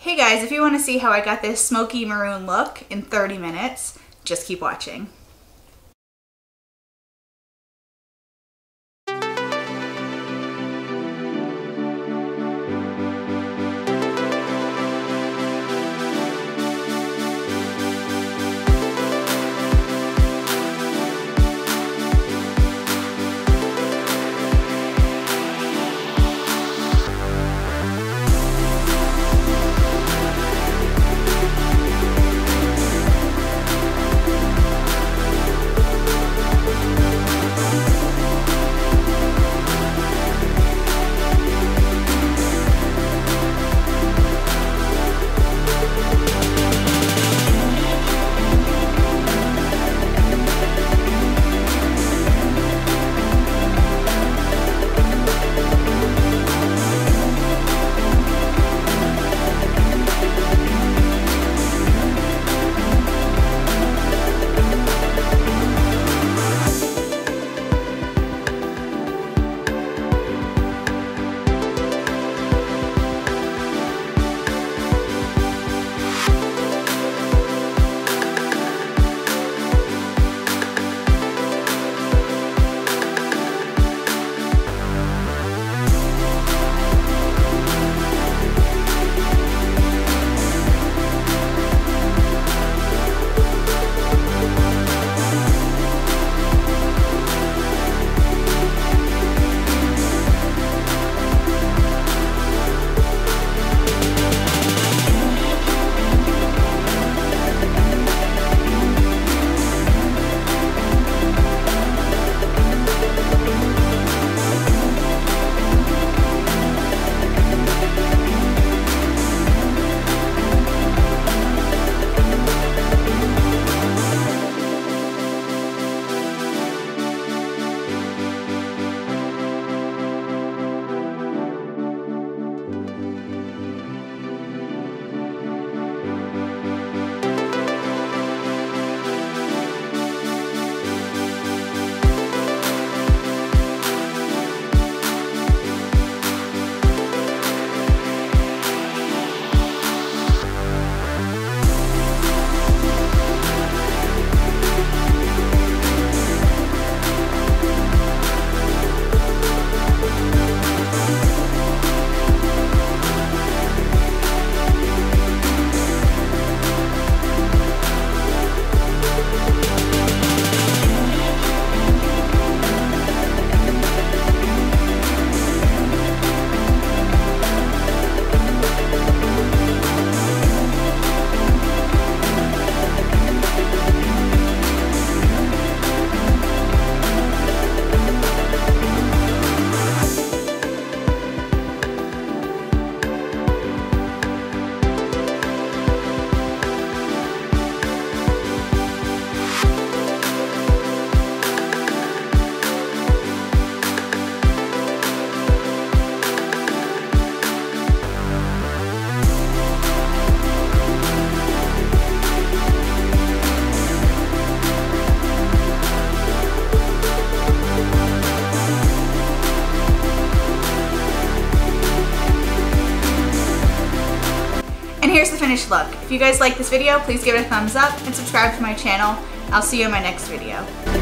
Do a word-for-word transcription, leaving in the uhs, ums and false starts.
Hey guys, if you want to see how I got this smoky maroon look in thirty minutes, just keep watching. And here's the finished look. If you guys like this video, please give it a thumbs up and subscribe to my channel. I'll see you in my next video.